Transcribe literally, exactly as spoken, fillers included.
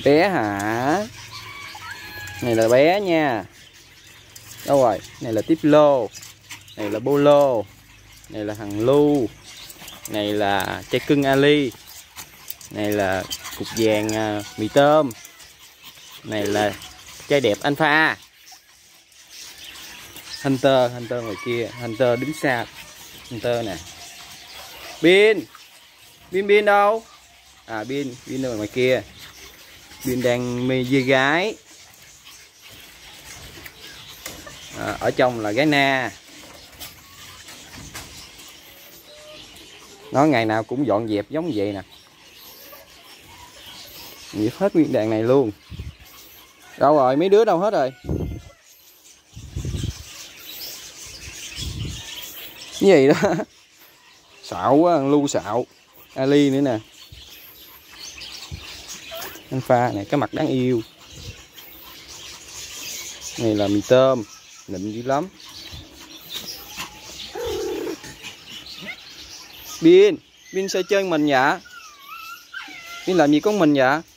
Bé hả? Này là bé nha. Đâu rồi? Này là tiếp lô. Này là bolo. Này là thằng Lu. Này là chai cưng Ali. Này là cục vàng uh, mì tôm. Này là chai đẹp Alpha. Hunter, Hunter ngoài kia, Hunter đứng xa. Hunter nè. Bin. Bin Bin đâu? À Bin, Bin ở ngoài kia. Bin đang mê dê gái. À, ở trong là gái na. Nó ngày nào cũng dọn dẹp giống vậy nè. Dẹp hết nguyên đàn này luôn. Đâu rồi, mấy đứa đâu hết rồi? Cái gì đó? Xạo quá, Lu xạo. Ali nữa nè. Alpha này, cái mặt đáng yêu. Này là mì tôm, nịnh dữ lắm. Bin, Bin sao chơi mình vậy? Bin làm gì có mình vậy?